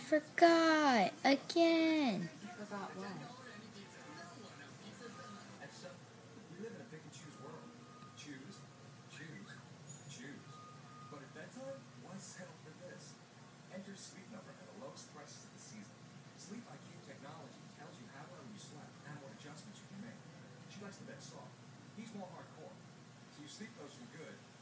forgot. Again. You forgot what? We live in a pick and choose world. Choose, choose, choose. But at bedtime, why settle for this? Enter Sleep Number at the lowest prices of the season. Sleep IQ technology tells you how well you slept and what adjustments you can make. She likes the bed soft. He's more hardcore. So your sleep goes from good